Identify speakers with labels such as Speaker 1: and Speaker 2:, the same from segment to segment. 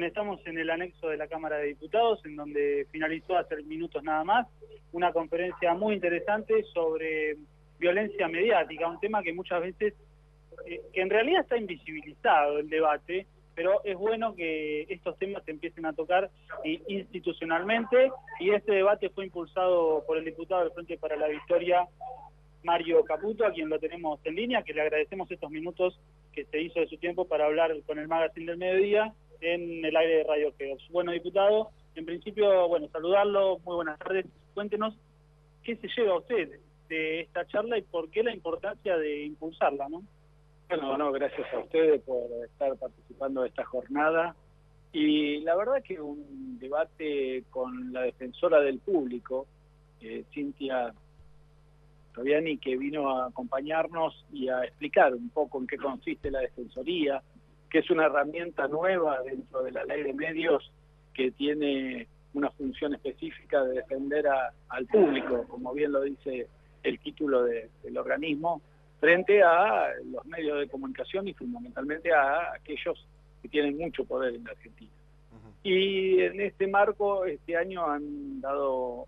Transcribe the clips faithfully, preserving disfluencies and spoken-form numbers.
Speaker 1: Bien, estamos en el anexo de la Cámara de Diputados, en donde finalizó hace minutos nada más una conferencia muy interesante sobre violencia mediática, un tema que muchas veces, eh, que en realidad está invisibilizado el debate, pero es bueno que estos temas se empiecen a tocar institucionalmente, y este debate fue impulsado por el diputado del Frente para la Victoria, Mario Caputo, a quien lo tenemos en línea, que le agradecemos estos minutos que se hizo de su tiempo para hablar con el Magazine del Mediodía en el aire de Radio Geos. Bueno, diputado, en principio, bueno, saludarlo, muy buenas tardes. Cuéntenos qué se lleva a usted de esta charla y por qué la importancia de impulsarla, ¿no?
Speaker 2: Bueno, no, gracias a ustedes por estar participando de esta jornada. Y la verdad que un debate con la defensora del público, eh, Cintia Toviani, que vino a acompañarnos y a explicar un poco en qué consiste la Defensoría, que es una herramienta nueva dentro de la ley de medios que tiene una función específica de defender a, al público, como bien lo dice el título de, del organismo, frente a los medios de comunicación y fundamentalmente a aquellos que tienen mucho poder en la Argentina. Uh-huh. Y en este marco, este año han dado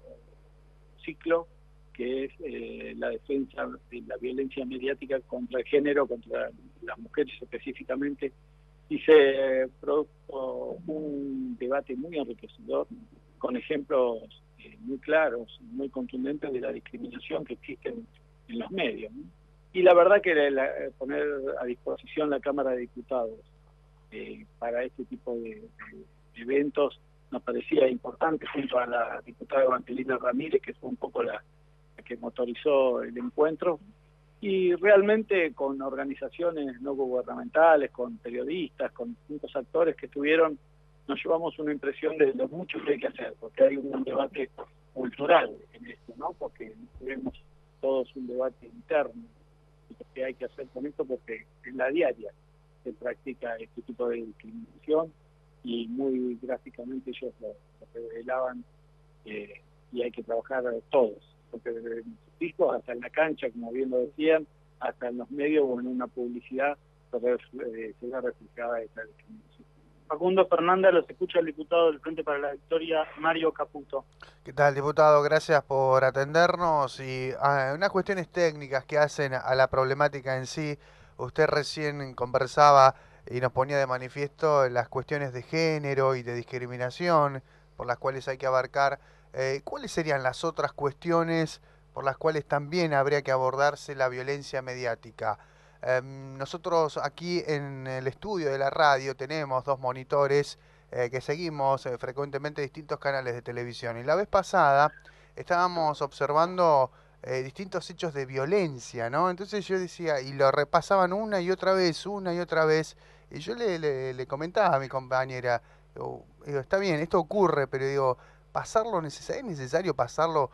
Speaker 2: ciclo que es eh, la defensa de la violencia mediática contra el género, contra las mujeres específicamente, y se produjo un debate muy enriquecedor, con ejemplos eh, muy claros, muy contundentes de la discriminación que existe en, en los medios, ¿no? Y la verdad que la, poner a disposición la Cámara de Diputados eh, para este tipo de, de eventos nos parecía importante, junto a la diputada Evangelina Ramírez, que fue un poco la que motorizó el encuentro, y realmente con organizaciones no gubernamentales, con periodistas, con distintos actores que estuvieron, nos llevamos una impresión de lo mucho que hay que hacer, porque hay un debate cultural en esto, ¿no? Porque tenemos todos un debate interno de lo que hay que hacer con esto, porque en la diaria se practica este tipo de discriminación y muy gráficamente ellos lo, lo revelaban, eh, y hay que trabajar todos, porque desde nuestros hijos hasta en la cancha, como bien lo decían, hasta en los medios o en una publicidad se ve reflejada esta discriminación.
Speaker 1: Facundo Fernández, los escucha el diputado del Frente para la Victoria, Mario Caputo.
Speaker 3: ¿Qué tal, diputado? Gracias por atendernos. Y ah, unas cuestiones técnicas que hacen a la problemática en sí. Usted recién conversaba y nos ponía de manifiesto las cuestiones de género y de discriminación por las cuales hay que abarcar. Eh, ¿Cuáles serían las otras cuestiones por las cuales también habría que abordarse la violencia mediática? Eh, nosotros aquí en el estudio de la radio tenemos dos monitores eh, que seguimos eh, frecuentemente distintos canales de televisión. Y la vez pasada estábamos observando eh, distintos hechos de violencia, ¿no? Entonces yo decía, y lo repasaban una y otra vez, una y otra vez, y yo le, le, le comentaba a mi compañera, digo, digo, está bien, esto ocurre, pero digo, pasarlo necesario, es necesario pasarlo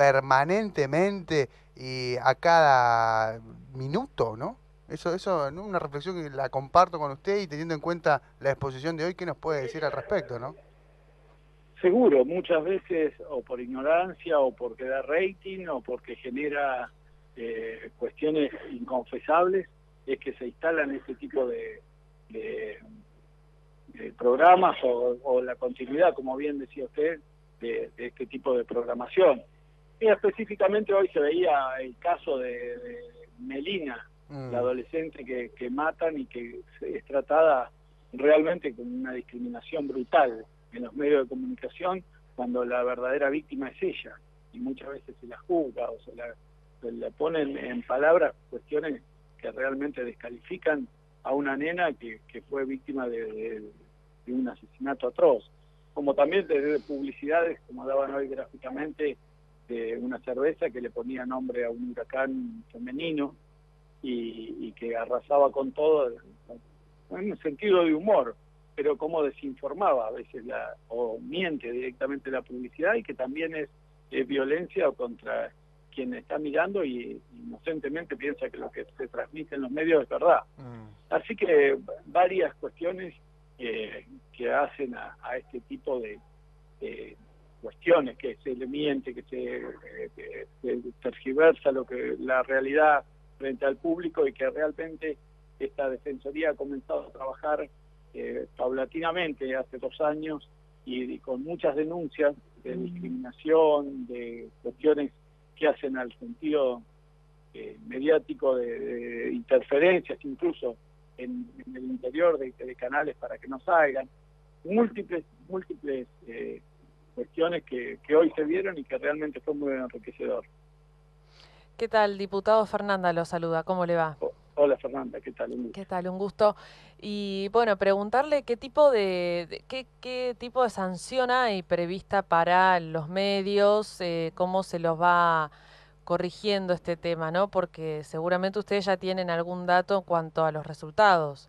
Speaker 3: permanentemente y a cada minuto, ¿no? Eso, eso, ¿no? Una reflexión que la comparto con usted, y teniendo en cuenta la exposición de hoy, ¿qué nos puede decir al respecto, no?
Speaker 2: Seguro, muchas veces o por ignorancia o porque da rating o porque genera eh, cuestiones inconfesables, es que se instalan este tipo de, de, de programas o, o la continuidad, como bien decía usted, de, de este tipo de programación. Y específicamente hoy se veía el caso de, de Melina, mm. la adolescente que, que matan y que es tratada realmente con una discriminación brutal en los medios de comunicación, cuando la verdadera víctima es ella, y muchas veces se la juzga o se la, se la ponen en palabras cuestiones que realmente descalifican a una nena que, que fue víctima de, de, de un asesinato atroz, como también de, de publicidades, como daban hoy gráficamente, de una cerveza que le ponía nombre a un huracán femenino y, y que arrasaba con todo en un sentido de humor, pero como desinformaba a veces la, o miente directamente la publicidad, y que también es, es violencia contra quien está mirando y inocentemente piensa que lo que se transmite en los medios es verdad. Mm. Así que varias cuestiones eh, que hacen a, a este tipo de, de cuestiones, que se le miente, que se, eh, que se tergiversa lo que la realidad frente al público, y que realmente esta Defensoría ha comenzado a trabajar eh, paulatinamente hace dos años y, y con muchas denuncias de
Speaker 4: Mm.
Speaker 2: discriminación, de cuestiones que hacen al sentido eh, mediático de, de interferencias incluso en, en el interior de, de canales para que no salgan, múltiples, múltiples eh, cuestiones que, que hoy se vieron y que realmente fue muy enriquecedor.
Speaker 4: ¿Qué tal, diputado? Fernanda lo saluda, ¿cómo le va?
Speaker 2: O- Hola Fernanda, ¿qué tal? Un gusto.
Speaker 4: ¿Qué tal? Un gusto. Y bueno, preguntarle qué tipo de, de- qué, qué tipo de sanción hay prevista para los medios, eh, cómo se los va corrigiendo este tema, ¿no? Porque seguramente ustedes ya tienen algún dato en cuanto a los resultados.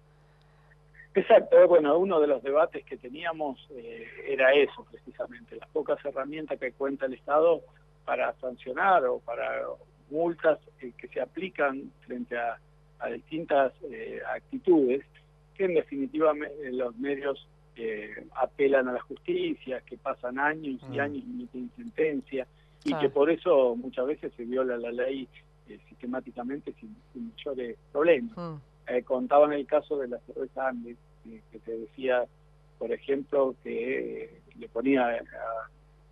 Speaker 2: Exacto, eh, bueno, uno de los debates que teníamos eh, era eso precisamente, las pocas herramientas que cuenta el Estado para sancionar o para multas eh, que se aplican frente a, a distintas eh, actitudes, que en definitiva me, eh, los medios eh, apelan a la justicia, que pasan años y
Speaker 3: Mm.
Speaker 2: años y emiten sentencia, y
Speaker 4: Claro.
Speaker 2: que por eso muchas veces se viola la ley eh, sistemáticamente sin, sin mayores problemas.
Speaker 4: Mm.
Speaker 2: Eh, contaban el caso de la cerveza Andes, eh, que te decía, por ejemplo, que eh, le ponía a-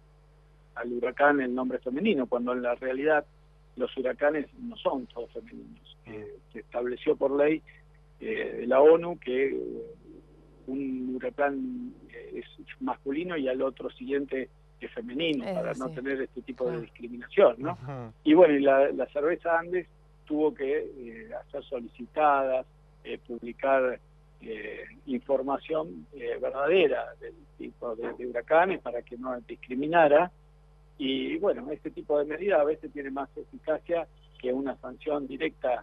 Speaker 2: al huracán el nombre femenino, cuando en la realidad los huracanes no son todos femeninos. Eh, se estableció por ley eh, de la ONU que eh, un huracán eh, es masculino y al otro siguiente es femenino,
Speaker 4: Es
Speaker 2: para no
Speaker 4: así.
Speaker 2: tener este tipo
Speaker 4: Claro.
Speaker 2: de discriminación, ¿no?
Speaker 3: Ujú.
Speaker 2: Y bueno, y la, la cerveza Andes tuvo que eh, hacer solicitadas, eh, publicar eh, información eh, verdadera del tipo de, de huracanes para que no discriminara. Y bueno, este tipo de medidas a veces tiene más eficacia que una sanción directa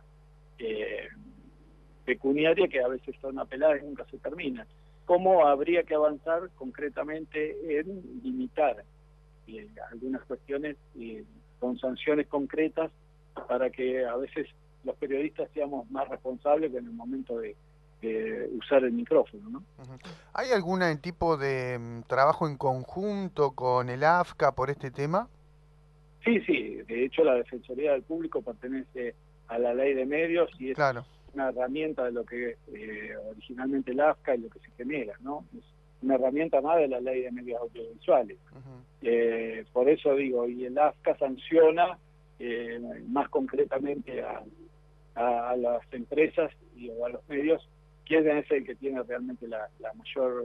Speaker 2: eh, pecuniaria, que a veces son apeladas y nunca se terminan. ¿Cómo habría que avanzar concretamente en limitar eh, algunas cuestiones eh, con sanciones concretas para que a veces los periodistas seamos más responsables en el momento de, de usar el micrófono, ¿no?
Speaker 3: Ujú. ¿Hay algún tipo de mm, trabajo en conjunto con el A F C A por este tema?
Speaker 2: Sí, sí, de hecho la Defensoría del Público pertenece a la Ley de Medios y es
Speaker 3: Claro.
Speaker 2: una herramienta de lo que eh, originalmente el A F C A y lo que se genera, ¿no? Es una herramienta más de la Ley de Medios Audiovisuales.
Speaker 3: Ujú.
Speaker 2: Eh, por eso digo, y el A F C A sanciona eh, más concretamente a, a, a las empresas y o a los medios, quién es el que tiene realmente la, la mayor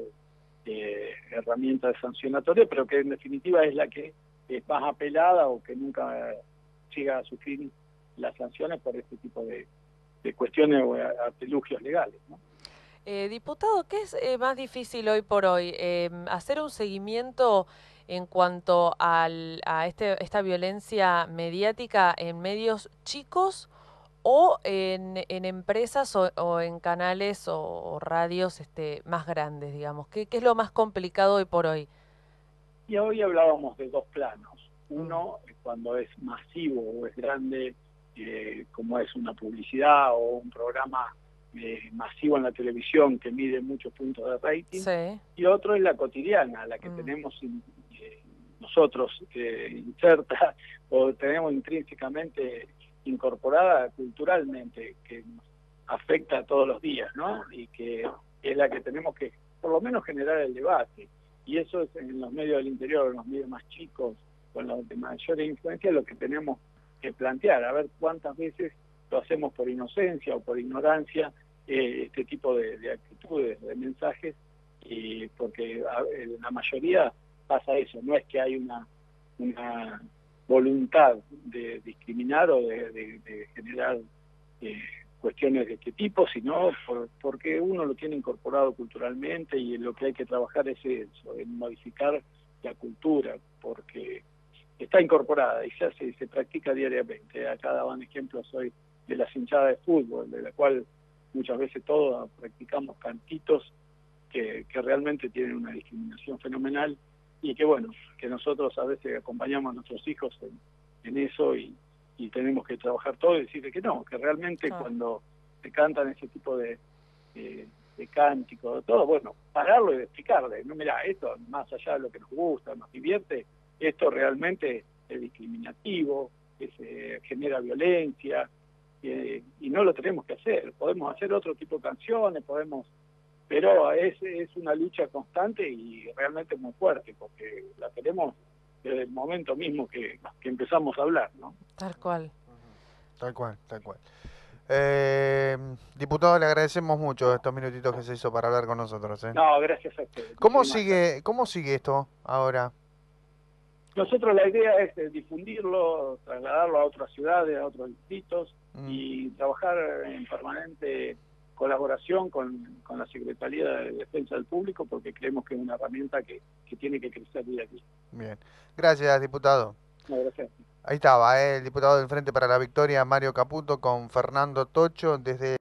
Speaker 2: eh, herramienta de sancionatoria, pero que en definitiva es la que es más apelada o que nunca llega a sufrir las sanciones por este tipo de, de cuestiones o artilugios legales, ¿no?
Speaker 4: Eh, diputado, ¿qué es eh, más difícil hoy por hoy? Eh, ¿hacer un seguimiento en cuanto al, a este, esta violencia mediática en medios chicos o en, en empresas o, o en canales o, o radios este, más grandes, digamos? ¿Qué, qué es lo más complicado hoy por hoy?
Speaker 2: Y hoy hablábamos de dos planos.
Speaker 4: Mm.
Speaker 2: Uno, cuando es masivo o es grande, eh, como es una publicidad o un programa eh, masivo en la televisión que mide muchos puntos de rating.
Speaker 4: Sí.
Speaker 2: Y otro es la cotidiana, la que
Speaker 4: Mm.
Speaker 2: tenemos in- eh, nosotros eh, inserta o tenemos intrínsecamente incorporada culturalmente, que nos afecta todos los días, ¿no? Y que es la que tenemos que, por lo menos, generar el debate. Y eso es en los medios del interior, en los medios más chicos, con los de mayor influencia, lo que tenemos que plantear, a ver cuántas veces lo hacemos por inocencia o por ignorancia, eh, este tipo de, de actitudes, de mensajes, y porque a, en la mayoría pasa eso, no es que hay una, una voluntad de discriminar o de, de, de generar eh, cuestiones de este tipo, sino por, porque uno lo tiene incorporado culturalmente y lo que hay que trabajar es eso, en modificar la cultura, porque está incorporada y se hace y se practica diariamente. Acá daban ejemplos hoy de las hinchadas de fútbol, de la cual muchas veces todos practicamos cantitos que, que realmente tienen una discriminación fenomenal y que bueno, que nosotros a veces acompañamos a nuestros hijos en, en eso y, y tenemos que trabajar todo y decirle que no, que realmente
Speaker 4: Claro.
Speaker 2: cuando se cantan ese tipo de, de, de cánticos, de todo, bueno, pararlo y explicarle, no, mira, esto más allá de lo que nos gusta, nos divierte, esto realmente es discriminativo, es, eh, genera violencia, eh, y no lo tenemos que hacer. Podemos hacer otro tipo de canciones, podemos pero es, es una lucha constante y realmente muy fuerte, porque la tenemos desde el momento mismo que, que empezamos a hablar, ¿no?
Speaker 4: Tal cual.
Speaker 3: Tal cual, tal cual. Eh, diputado, le agradecemos mucho estos minutitos que se hizo para hablar con nosotros. ¿eh?
Speaker 2: No, gracias a ustedes.
Speaker 3: ¿Cómo sigue, ¿Cómo sigue esto ahora?
Speaker 2: Nosotros la idea es eh, difundirlo, trasladarlo a otras ciudades, a otros distritos mm. y trabajar en permanente colaboración con, con la Secretaría de Defensa del Público, porque creemos que es una herramienta que, que tiene que crecer día a día.
Speaker 3: Bien. Gracias, diputado.
Speaker 2: No, gracias.
Speaker 3: Ahí estaba, ¿eh? El diputado del Frente para la Victoria, Mario Caputo, con Fernando Tocho, desde...